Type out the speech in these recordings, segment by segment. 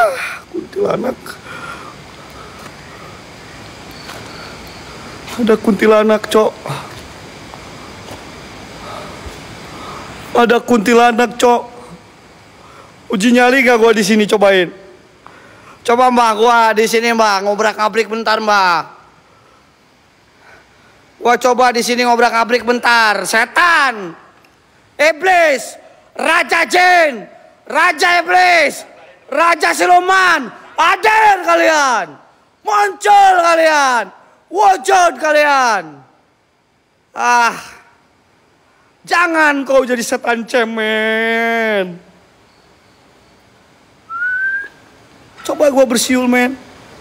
Kuntilanak. Ada kuntilanak, Cok. Ada kuntilanak, Cok. Uji nyali gak gua di sini, cobain. Coba Mbak, gua di sini Mbak, ngobrak-ngabrik bentar Mbak. Gua coba di sini ngobrak-ngabrik bentar. Setan, iblis, raja jin, raja iblis, raja siluman, hadir kalian, muncul kalian, wujud kalian. Jangan kau jadi setan cemen. Coba gua bersiul, men.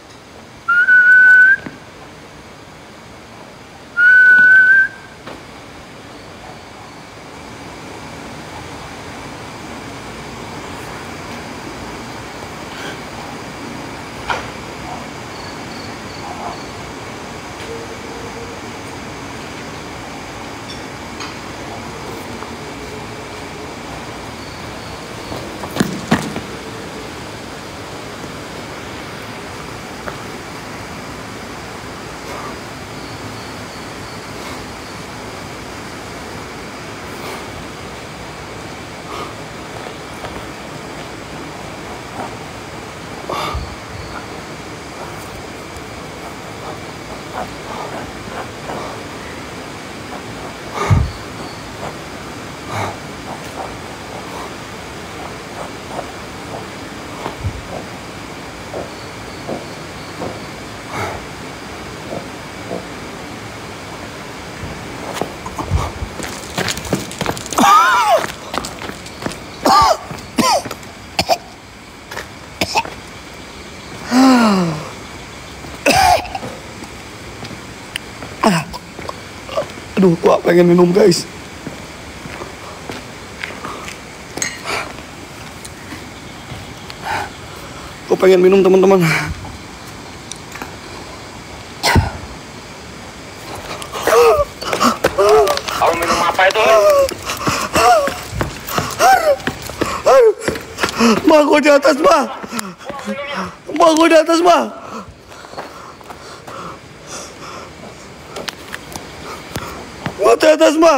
Aduh, gua pengen minum, guys. Gua pengen minum, teman-teman. Kamu minum apa itu? Mbak, gua di atas, Mbak. Mbak, gua di atas, Mbak. Gua di atas, Mbak.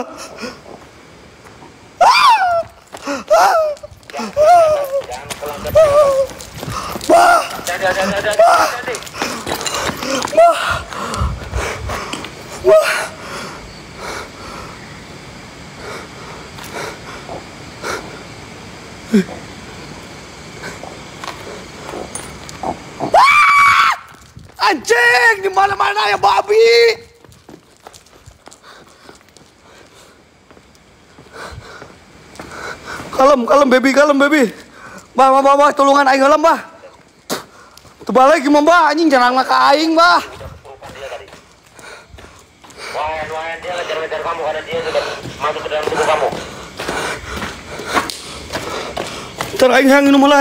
Anjing, di mana-mana ya babi. Kalem baby, kalem baby. Bah, tolongan aing kalem, bah. Terbalik gimana, bah? Anjing jangan ke aing, bah. Wah, dia ngejar-ngejar kamu karena dia sudah masuk ke dalam tubuh kamu. Ntar aing hangin mulai.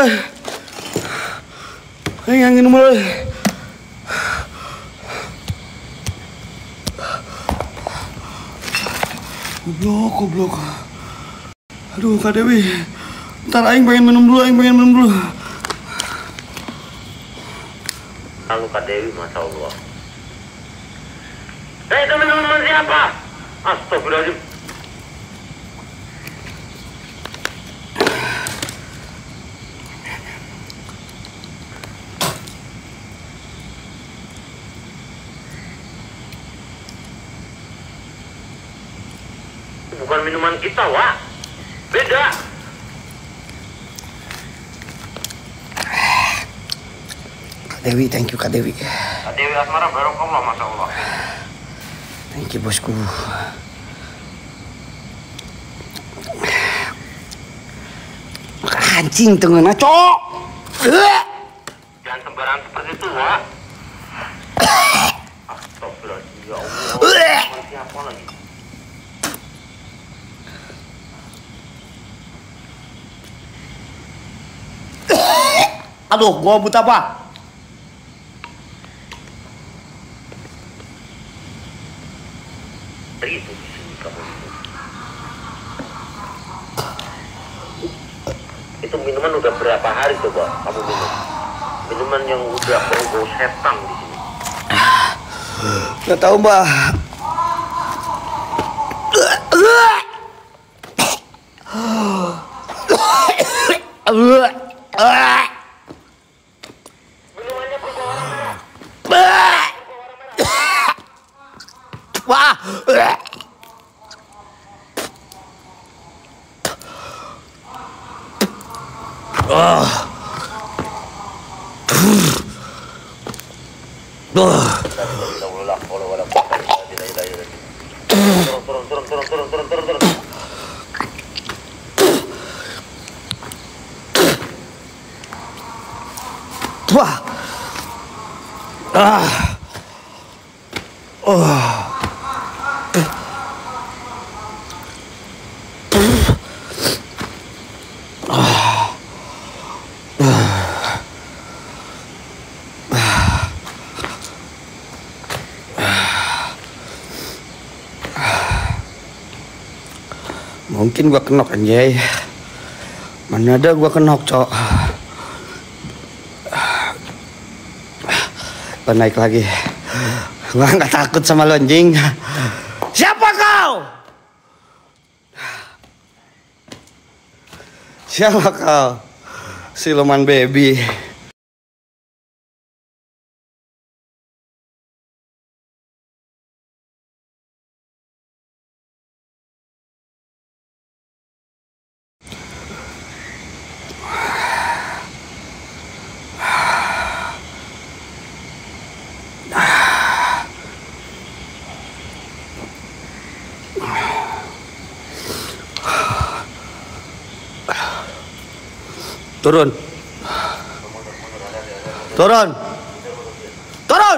Aing hangin mulai. Goblok. Aduh, Kak Dewi. Ntar aing pengen minum dulu. Lalu Kak Dewi, Masya Allah. Itu minuman siapa? Astagfirullahaladzim. Bukan minuman kita, Wak. Beda. Kak Dewi, thank you, Kak Dewi. Kak Dewi Asmara, barokallah, Masya Allah. Thank you, bosku. Anjing tengah cok. Jangan sembarangan seperti itu, Wak. Astagfirullahaladzim, ya Allah. Minuman siapa lagi? Aduh, gua buta apa? Itu sini kamu. Itu minuman udah berapa hari coba kamu minum? Minuman yang udah bau-bau setan di sini. Nggak tahu mbak. Minumannya berwarna merah. Wah. Turun. Wah. Mungkin gua kenok anjay. Mana ada gua kenok, cok. Gua naik lagi. Gua nggak takut sama lo anjing. Siapa kau? Siapa kau? Siluman baby. Turun. Turun. Turun.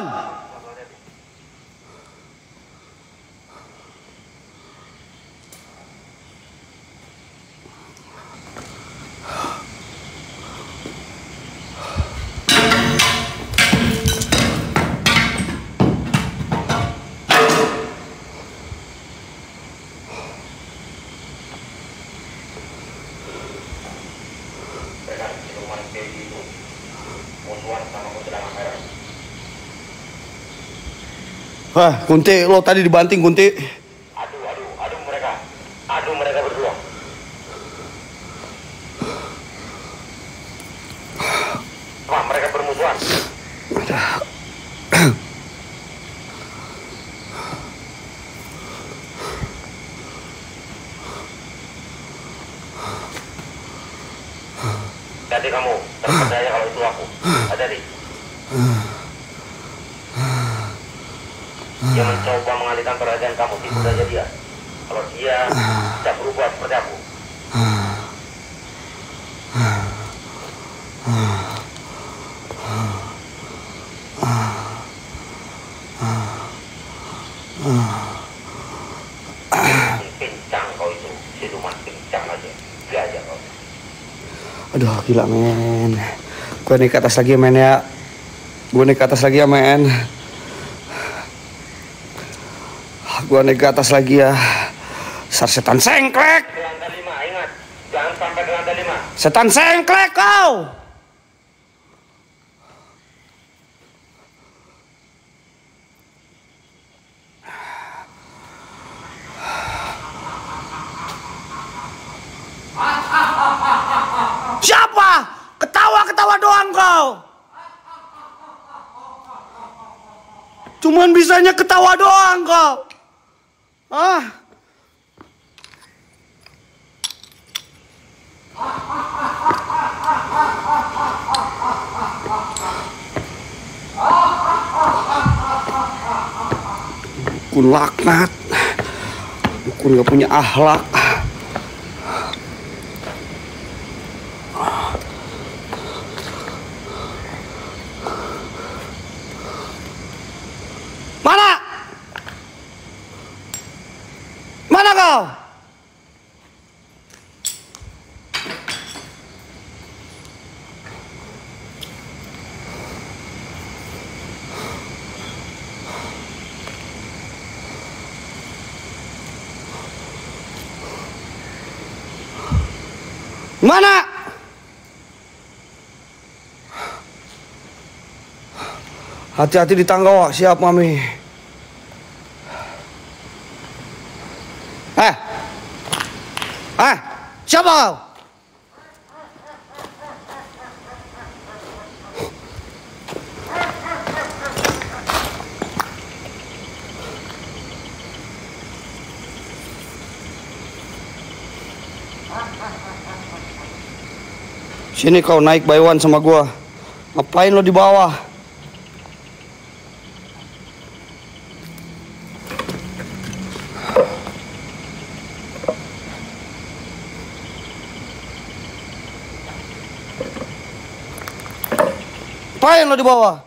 Wah, Kunti, lo tadi dibanting, Kunti. Aduh mereka. Aduh mereka berdua. Wah, mereka bermusuhan. Hati kamu, terpercaya kalau itu aku. Hati-hati. Dia mencoba mengalihkan perhatian kamu, tipu saja dia. Kalau dia tidak berubah seperti aku. Pincang kau itu, siluman pincang aja. Dia aja kau. Aduh, gila men. Gue naik ke atas lagi men ya. Gue naik ke atas lagi ya men. Gue naik ke atas lagi ya. Setan sengklek. Ke lantai 5, ingat. Jangan sampai ke lantai 5. Setan sengklek kau. Siapa? Ketawa-ketawa doang kau. Cuman bisanya ketawa doang kau. Ah. Dukun laknat. Dukun gak punya akhlak. Mana? Mana kau? Hati-hati di tangga, Wak. Siap, Mami. Siapa kau? Sini kau naik by one sama gua. Ngapain lo di bawah? Ngapain lo di bawah?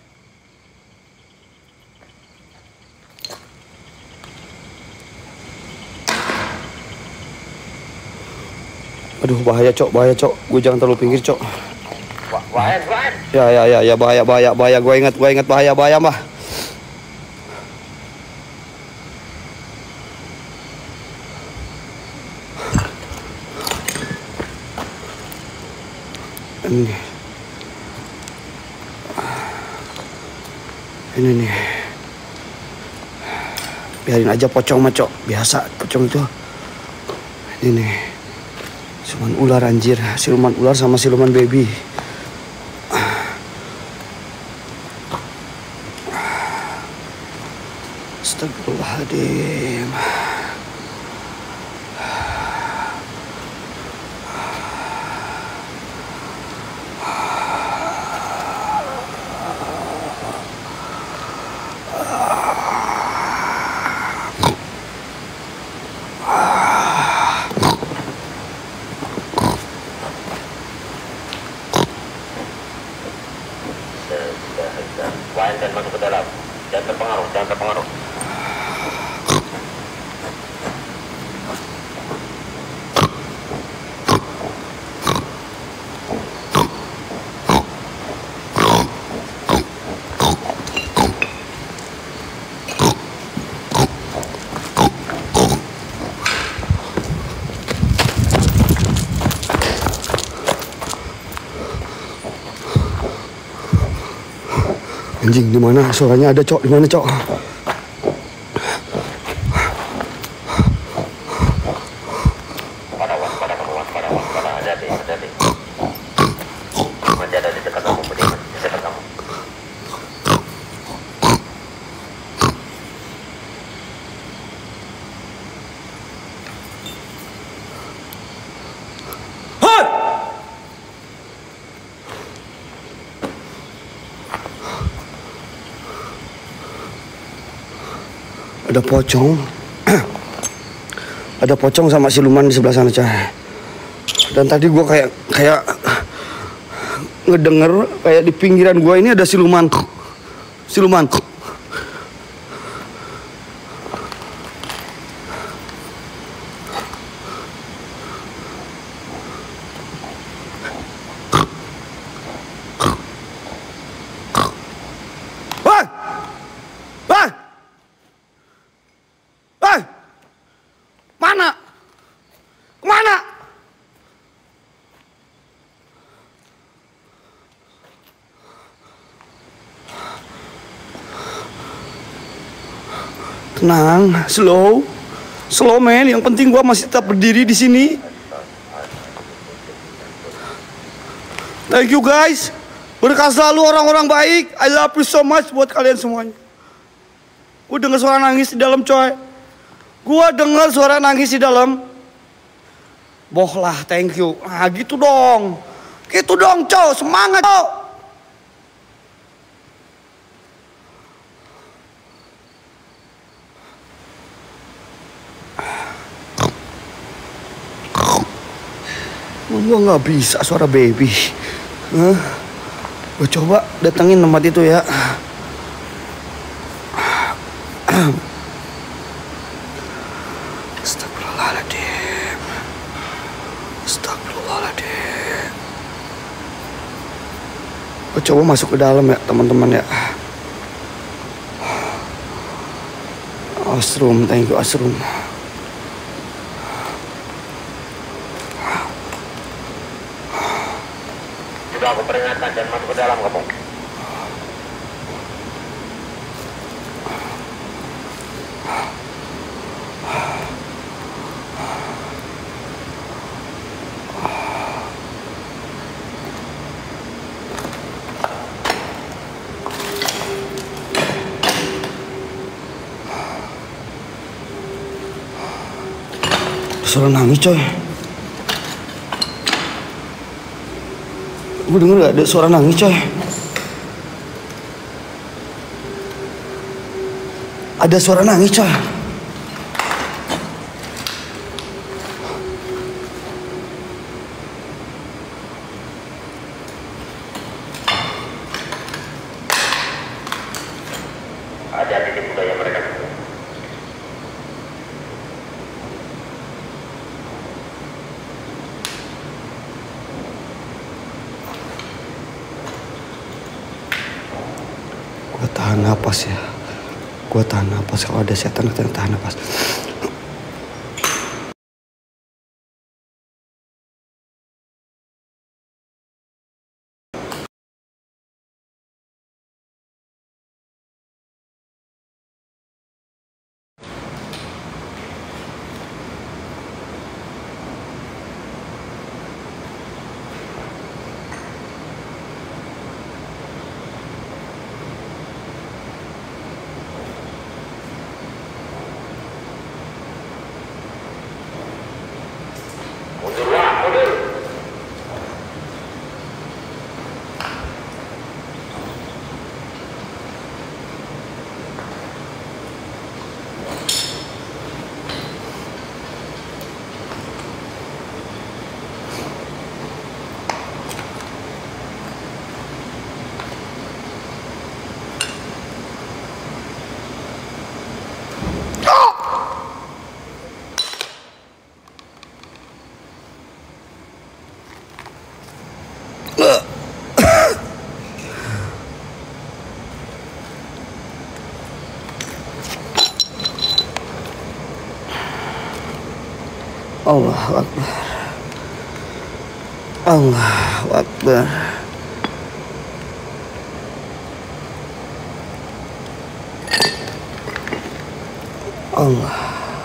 Aduh, bahaya, Cok. Gue jangan terlalu pinggir, Cok. Ya, bahaya. Gue ingat bahaya, mah. Ini nih. Biarin aja pocong mah, Cok. Biasa pocong itu. Ini nih. Siluman ular, anjir. Siluman ular sama siluman baby. Astagfirullahaladzim. Wayan dan masuk ke dalam. Jangan terpengaruh. Anjing, di mana? Suaranya ada, Cok. Di mana, Cok? Waspada, hati-hati. Masih ada di dekat kamu, di dekat kamu. Ada pocong. Ada pocong sama siluman di sebelah sana, Cah. Dan tadi gua kayak ngedenger kayak di pinggiran gua ini ada siluman. Mana? Tenang, slow man. Yang penting gua masih tetap berdiri di sini. Thank you guys. Berkah selalu orang-orang baik. I love you so much buat kalian semuanya. Gua dengar suara nangis di dalam, coy. Boh lah, thank you. Ah, gitu dong, cow. Semangat, cow. Gua nggak bisa suara baby. Gua coba datengin tempat itu ya. Astagfirullahaladzim. Gua coba masuk ke dalam ya, teman-teman ya. Asrum, thank you Asrum. Sudah aku peringatkan, jangan masuk ke dalam kamu. Suara nangis coy. Gue denger gak ada suara nangis coy. Ada suara nangis coy. Ada titik budaya mereka. Gue tahan napas ya. Gue tahan napas. Kalau ada setan kita tahan napas. Allahu Akbar. Allahu Akbar. Allah.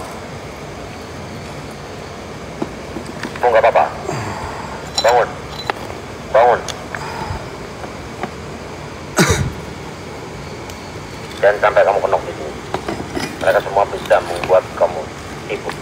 Kamu nggak apa-apa. Bangun. Bangun. Dan sampai kamu kenok di sini. Mereka semua bisa membuat kamu ikut.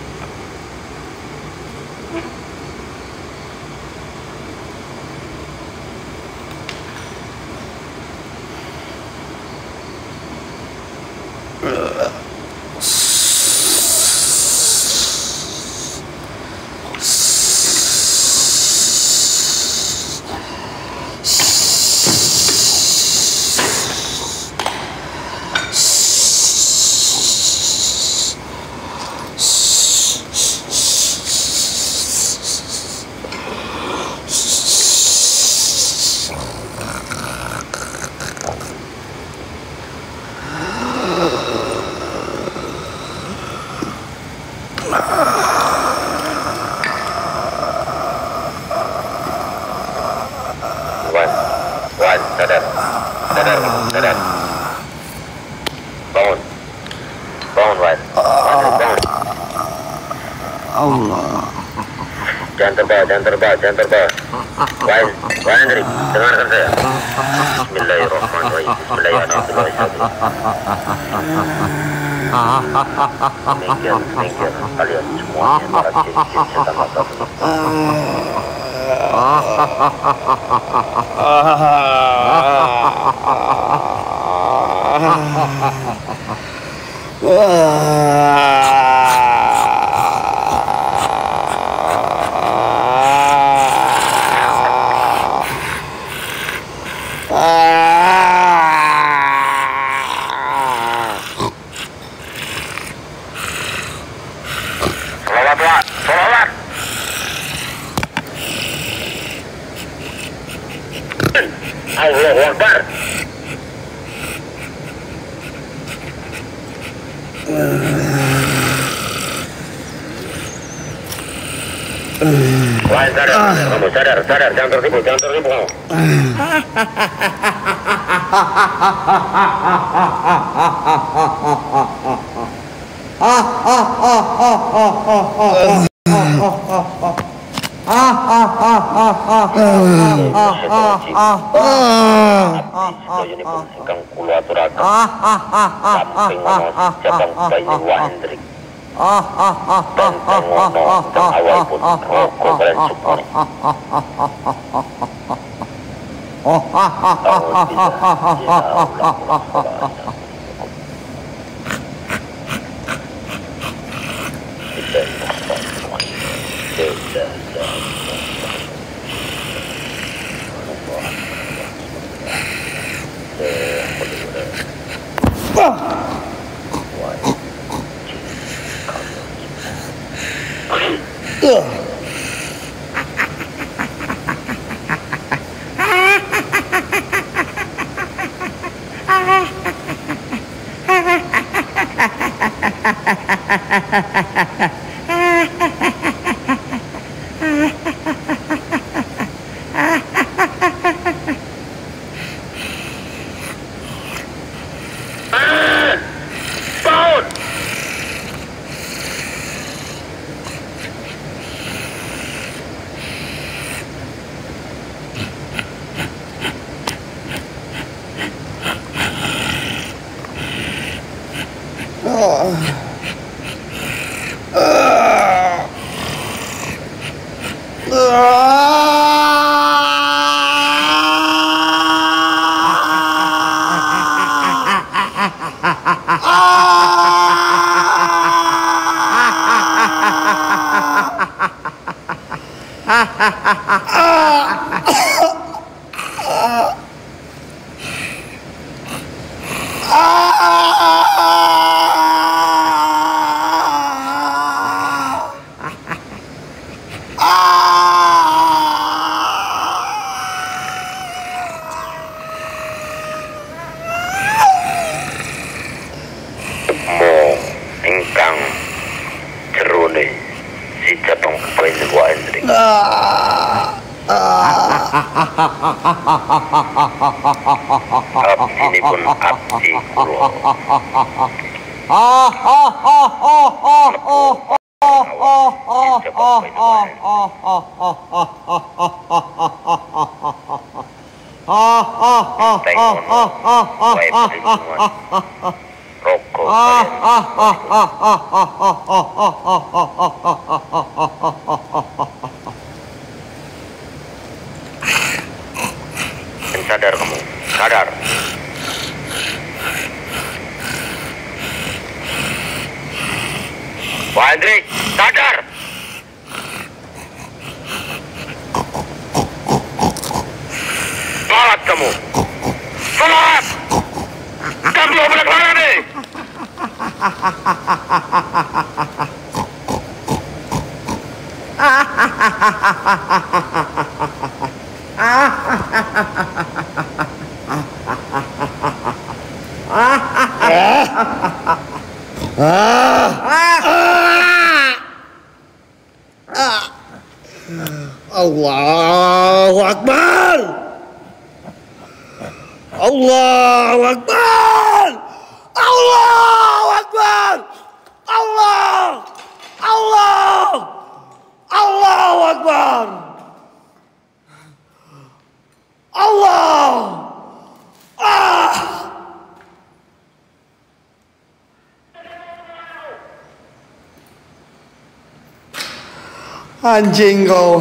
Sadar. Bangun. Bangun, Wan. Bangun. Allah. Jangan terbang. Wan, Hendrik, dengarkan saya. Bismillahirrahmanirrahim. Bismillahirrahmanirrahim. Minggir. Kalian semuanya para jin-jin setan mata. Salawat. Allahu Akbar. Wah, sadar, jangan tertipu kamu. Sadar kamu, sadar. Pak Hendrik, sadar. Salat kamu. Salat. Kamu mau benar mana nih? Allahu Akbar. Allahu Akbar. Allahu Akbar. Allah. Allah. Allahu Akbar. Allah. Anjing kau.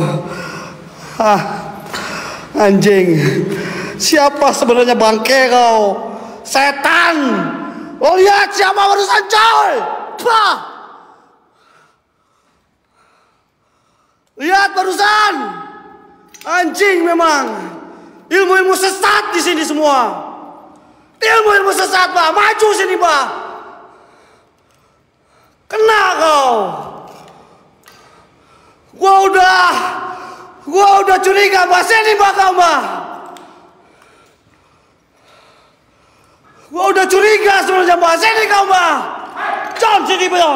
Anjing. Siapa sebenarnya bangke kau? Setan. Oh lihat siapa barusan coy. Bah. Lihat barusan. Anjing memang. Ilmu-ilmu sesat di sini semua. Ilmu-ilmu sesat, Pak. Maju sini, Pak. Kena kau. Gua udah curiga, Pak. Sini, Pak, kau, Pak. Gua udah curiga sebenarnya, Pak. Sini kau, Pak. Jom sini, Pak.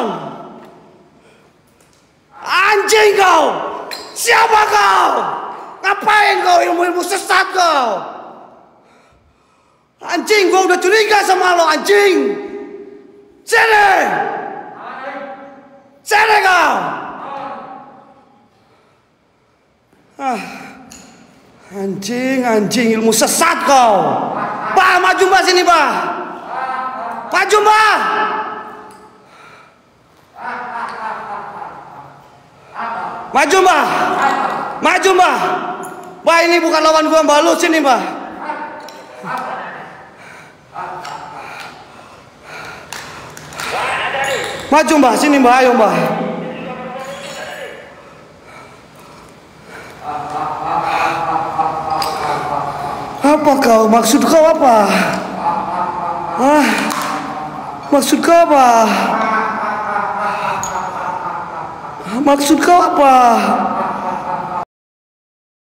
Anjing kau. Siapa kau? Ngapain kau ilmu-ilmu sesat kau? Anjing, gua udah curiga sama lo, anjing. Sini. Sini kau. Anjing ilmu sesat kau. Pak, maju Mbak sini, Pak. Maju, Mbak. Maju, Mbak. Maju, Mbak. Mbak, ini bukan lawan gua, Mbak. Lu sini, Mbak. Maju, Mbak. Sini, Mbak. Ayo, Mbak. Apa kau? Maksud kau apa? Maksud kau apa? Maksud kau apa?